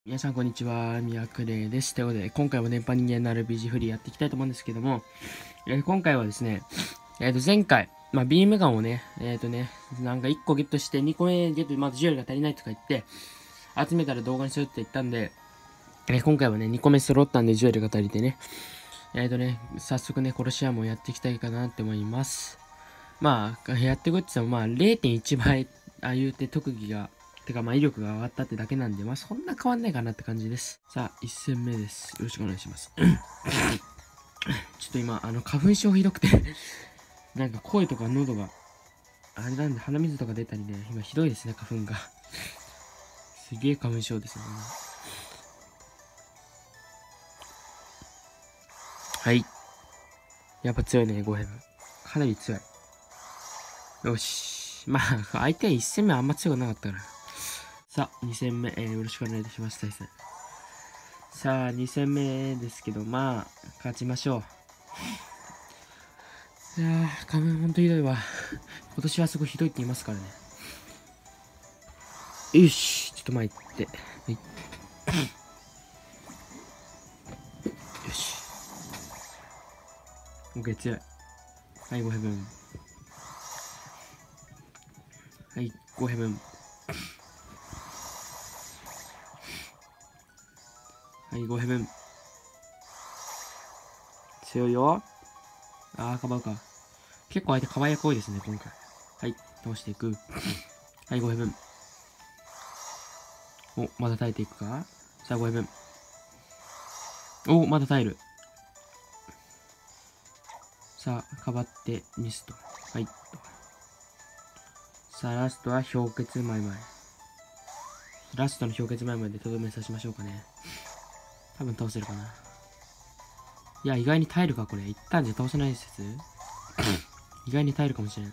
皆さんこんにちは、みやくれです。ということで、今回も電波人間の RPG フリーやっていきたいと思うんですけども、今回はですね、前回、ビームガンをね、なんか1個ゲットして2個目ゲットでまだジュエルが足りないとか言って、集めたら動画にするって言ったんで、今回はね、2個目揃ったんでジュエルが足りてね、早速ね、殺し屋もやっていきたいかなって思います。やっていくって言っても、0.1 倍、言うて特技が、威力が上がったってだけなんで、そんな変わんないかなって感じです。さあ、1戦目です。よろしくお願いします。ちょっと今、花粉症ひどくてなんか声とか喉が、あれなんで鼻水とか出たりね、今ひどいですね、花粉が。すげえ花粉症ですね。はい。やっぱ強いね、ゴヘブ。かなり強い。よし。相手は1戦目あんま強くなかったから。さあ、2戦目、よろしくお願いいたします、対戦。さあ、2戦目ですけど、勝ちましょう。いやー、花粉ほんとひどいわ。今年はすごいひどいって言いますからね。よし、ちょっと前行って。はい。よし。OK、強い。はい、5ヘブン。はい、5ヘブン。はい、5ヘブン。強いよ。かばうか。結構相手かばい役多いですね、今回。はい、倒していく。はい、5ヘブン。お、まだ耐えていくか。さあ、5ヘブン。お、まだ耐える。さあ、かばってミスと。はい。さあ、ラストは氷結マイマイ。ラストの氷結マイマイでとどめさしましょうかね。多分倒せるかな。いや、意外に耐えるか、これ。一旦じゃ倒せない説意外に耐えるかもしれん。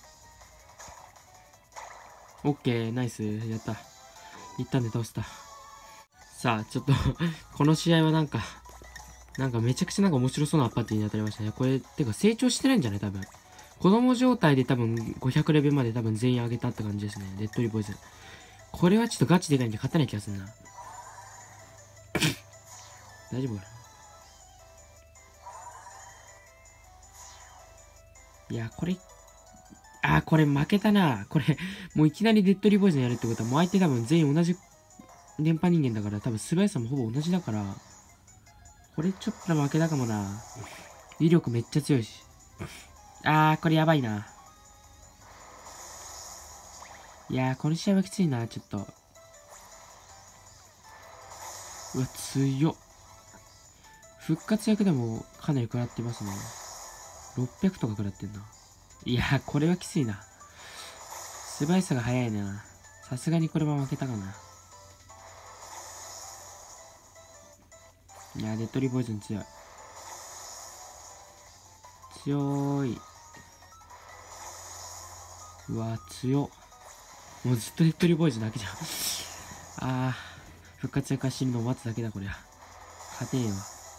オッケー、ナイス。やった。一旦で倒せた。さあ、ちょっとこの試合はなんかめちゃくちゃ面白そうなアパーティーに当たりましたね。これ、てか成長してないんじゃない多分。子供状態で多分500レベルまで多分全員上げたって感じですね。レッドリボーイズ。これはちょっとガチでかいんで勝てない気がするな。大丈夫かないや、これ負けたな。これ、もういきなりデッドリボーイズやるってことは、もう相手多分全員同じ電波人間だから、多分素早さもほぼ同じだから、これちょっと負けたかもな。威力めっちゃ強いし。これやばいな。いやー、この試合はきついな、ちょっと。うわ、強っ。復活役でもかなり食らってますね。600とか食らってんな。いやー、これはきついな。素早さが速いな。さすがにこれは負けたかな。いやー、デッドリーボイズン強い。強い。うわ、強っ。もうずっとデッドリーボーイズだけじゃん。復活役が死ぬのを待つだけだ、こりゃ。勝てんよ。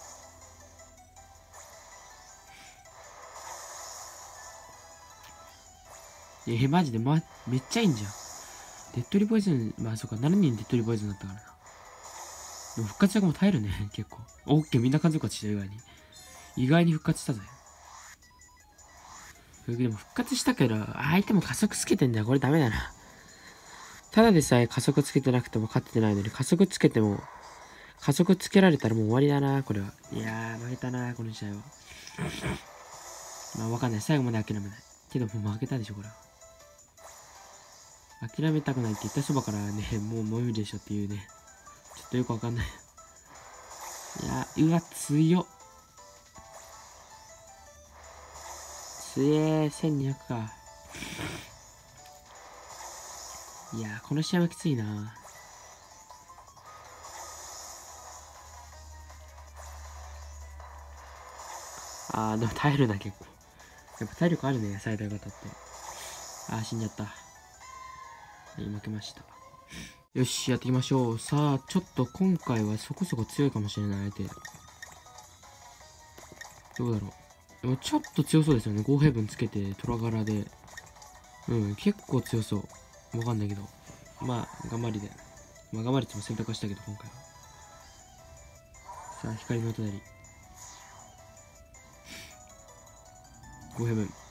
マジで、めっちゃいいんじゃん。デッドリーボーイズン、そうか、7人デッドリーボーイズンだったからな。でも復活役も耐えるね、結構。オッケー、みんな完全勝ちした、意外に。意外に復活したぜ。でも復活したけど、相手も加速つけてんだよ。これダメだな。ただでさえ加速つけてなくても勝ってないのに、加速つけても、加速つけられたらもう終わりだな、これは。いやー、負けたな、この試合は。わかんない。最後まで諦めない。けどもう負けたでしょ、これは。諦めたくないって言ったそばからね、もう無理でしょっていうね。ちょっとよくわかんない。いやー、うわ、強っ。強え、1200か。いやー、この試合はきついな。でも耐えるな、結構。やっぱ体力あるね、最大型って。死んじゃった。はい、負けました。よし、やっていきましょう。さあ、ちょっと今回はそこそこ強いかもしれない、相手。どうだろう。でもちょっと強そうですよね。ゴーヘブンつけて、トラ柄で。結構強そう。わかんないけど。頑張りで。 まあ、頑張るつも選択はしたけど、今回は。さあ、光の隣。ゴーヘブン。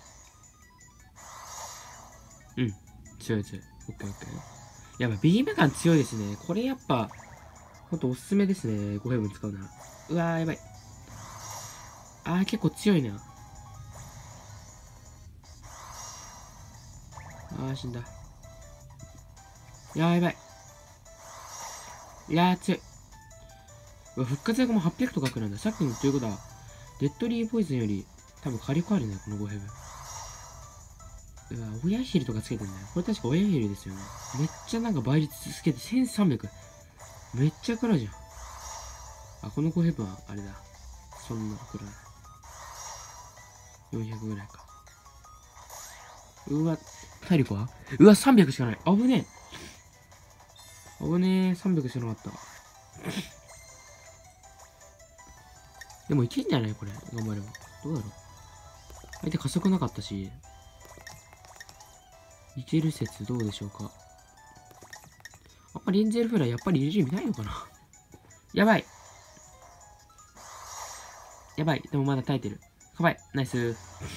うん。強い強い。オッケーオッケー。やっぱビームガン強いですね。これやっぱ、ほんとおすすめですね。ゴーヘブン使うなら。うわー、やばい。あー、結構強いな。あー、死んだ。いやー、やばい。いやー、強い。うわ、復活薬も800とかくなんだ。さっきのということは、デッドリーポイズンより、多分火力あるね、このゴーヘブン。うわ、親ヒルとかつけてんだよ。これ確か親ヒルですよね。めっちゃなんか倍率つけて1300。めっちゃ食らうじゃん。あ、このゴーヘブンはあれだ。そんなくらい。400ぐらいか。うわ、体力はうわ、300しかない。危ねえ。危ねえ、300しかなかった。でもいけんじゃないこれ。頑張れば。どうだろう。相手加速なかったし。いける説どうでしょうか。あんまりエンゼルフライやっぱり入れる意味ないのかな。やばい。やばい。でもまだ耐えてる。かばい。ナイス。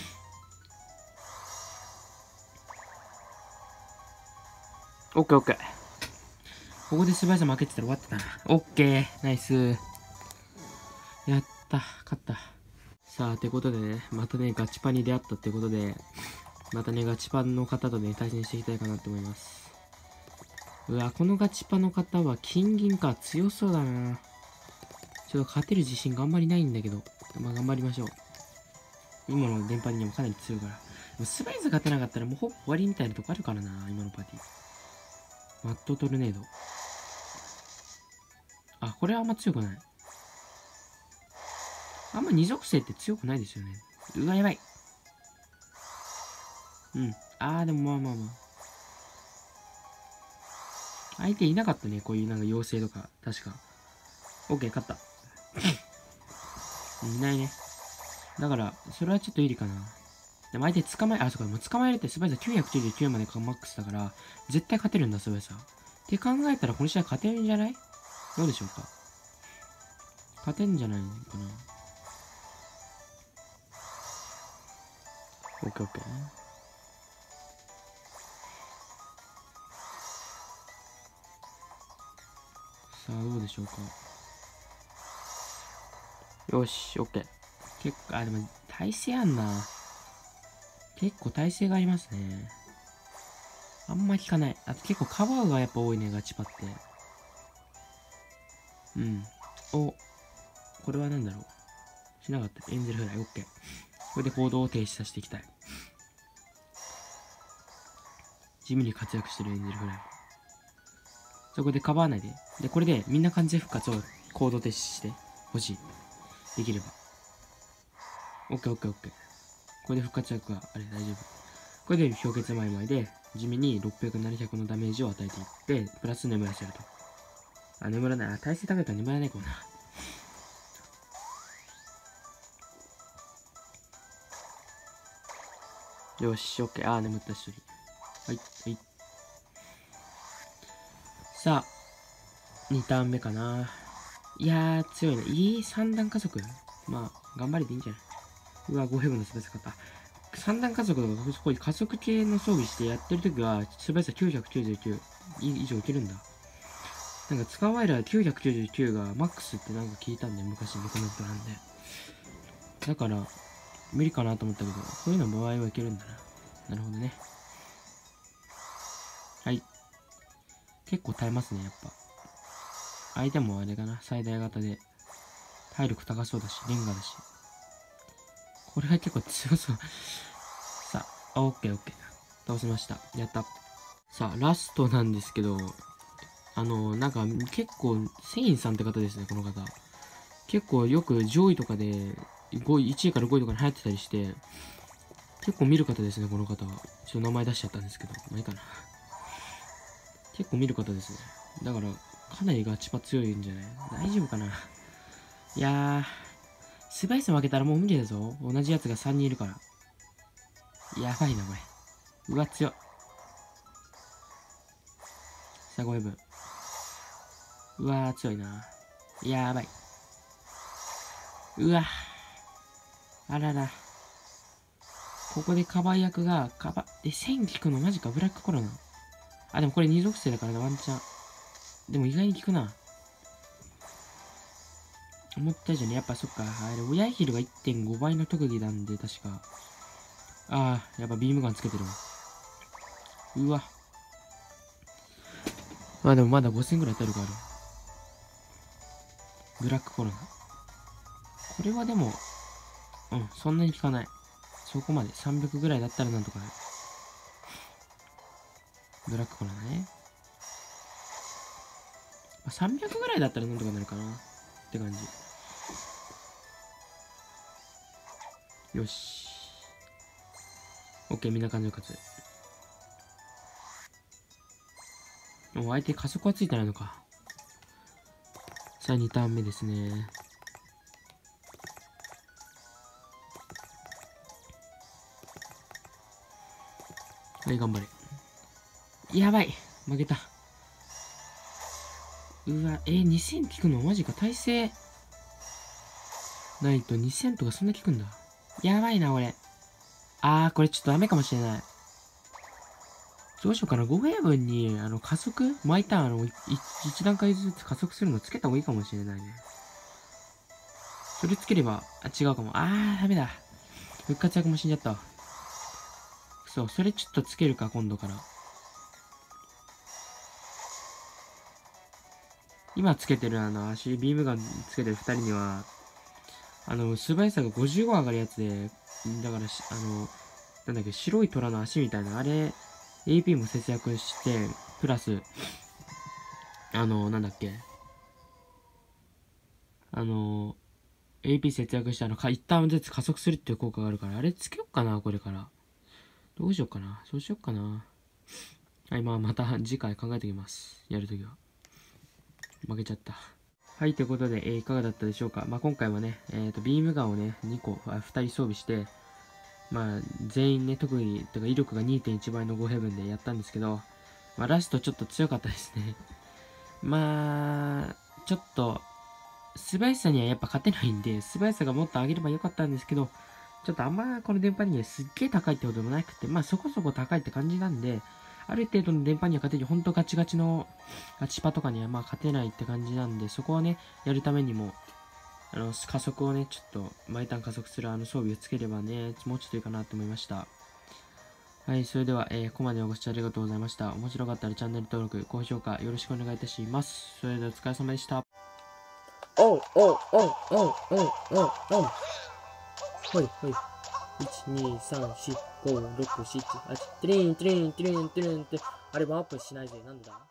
オッケーオッケー。ここで素早さ負けてたら終わってたな。オッケー。ナイス。やった。勝った。さあ、てことでね、またね、ガチパンに出会ったってことで、またね、ガチパンの方とね、対戦していきたいかなと思います。うわ、このガチパンの方は金銀か。強そうだな。ちょっと勝てる自信があんまりないんだけど、まあ頑張りましょう。今の電波にもかなり強いから。でもスバイズ勝てなかったらもうほぼ終わりみたいなとこあるからな、今のパーティー。マットトルネード。あ、これはあんま強くない。あんま二属性って強くないですよね。うわ、やばい。うん。あー、でもまあまあまあ。相手いなかったね、こういうなんか妖精とか。確か。オッケー、勝った。いないね。だから、それはちょっと有利かな。でも相手捕まえ、あ、そうか、もう捕まえるってスバイザー999までマックスだから、絶対勝てるんだ、スバイザー。って考えたら、この試合勝てるんじゃない？どうでしょうか。勝てんじゃないかな。オッケーオッケー。さあ、どうでしょうか。よし、オッケー。結構、あ、でも、耐性あんな。結構耐性がありますね。あんま効かない。あと結構カバーがやっぱ多いね、ガチパって。うん。お、これは何だろう。しなかった。エンゼルフライ、オッケー。これで行動を停止させていきたい。地味に活躍してるエンゼルフライ。そこでカバー内で。で、これでみんな完全復活を行動停止してほしい。できれば。オッケーオッケーオッケー。これで復活力は、あれ大丈夫。これで氷結マイマイで、地味に600、700のダメージを与えていって、プラス眠らせると。あ、眠らない。あ、耐性高いから眠らないかもな。よし、オッケー。あー、眠った一人。はい、はい。さあ、2ターン目かな。いやー、強いね。3段加速。まあ、頑張れていいんじゃないうわ、5ヘブンのスペース買った。3段加速とか、こういう加速系の装備してやってるときは、スペース999以上いけるんだ。なんか、使うワイラー999がマックスってなんか聞いたんで、昔のコメントなんで。だから、無理かなと思ったけど、こういうの場合はいけるんだな。なるほどね。はい。結構耐えますね、やっぱ。相手もあれかな、最大型で。体力高そうだし、レンガだし。これは結構強そう。さあ、オッケーオッケー。倒しました。やった。さあ、ラストなんですけど、なんか結構、セインさんって方ですね、この方。結構よく上位とかで、5位、1位から5位とかに入ってたりして、結構見る方ですね、この方は。ちょっと名前出しちゃったんですけど、まあいいかな。結構見る方ですね。だから、かなりガチパ強いんじゃない？大丈夫かな。いやー、スバイス負けたらもう無理だぞ。同じやつが3人いるから。やばいな、これ。うわ、強い。さあ、5分。 うわー、強いな。やばい。うわ。あらら。ここでカバー役が、1000効くのマジか、ブラックコロナ。あ、でもこれ二属性だからな、ワンチャン。でも意外に効くな。思った以上に、やっぱそっか、あれ、親ヒルが 1.5 倍の特技なんで、確か。ああ、やっぱビームガンつけてるわ。うわ。まあでもまだ5000ぐらい体力ある。ブラックコロナ。これはでも、そんなに効かない。そこまで。300ぐらいだったらなんとかなる。ブラックコロナね。300ぐらいだったらなんとかなるかな。って感じ。よし。OK、みんな感情勝つ。もう相手加速はついてないのか。さあ、2ターン目ですね。はい、頑張れ。やばい。負けた。うわ、2000効くのマジか。耐性ないと2000とかそんな効くんだ。やばいな、俺。これちょっとダメかもしれない。どうしようかな。5平分に、加速毎ターン、1段階ずつ加速するのつけた方がいいかもしれないね。それつければ、違うかも。ダメだ。復活役も死んじゃった。そう、それちょっとつけるか、今度から。今つけてる足、ビームガンつけてる2人には、素早さが55上がるやつで、だから、なんだっけ、白い虎の足みたいな、あれ、AP も節約して、プラス、なんだっけ、AP 節約して一旦ずつ加速するっていう効果があるから、あれつけようかな、これから。どうしようかな。そうしようかな。はい、また次回考えておきます。やるときは。負けちゃった。はい、ということで、いかがだったでしょうか。今回はね、ビームガンをね、2人装備して、全員ね、特に、威力が 2.1 倍の5ヘブンでやったんですけど、ラストちょっと強かったですね。ちょっと、素早さにはやっぱ勝てないんで、素早さがもっと上げればよかったんですけど、ちょっとあんまこの電波にはすっげえ高いってことでもなくて、そこそこ高いって感じなんで、ある程度の電波には勝てる、ほんとガチガチのガチパとかには勝てないって感じなんで、そこをね、やるためにも、加速をね、ちょっと毎ターン加速する装備をつければね、もうちょっといいかなと思いました。はい、それでは、ここまでご視聴ありがとうございました。面白かったらチャンネル登録、高評価よろしくお願いいたします。それではお疲れ様でした。おう。ほい。1、2、3、4、5、6、7、8、トゥリンって、あれワープしないぜ。なんだ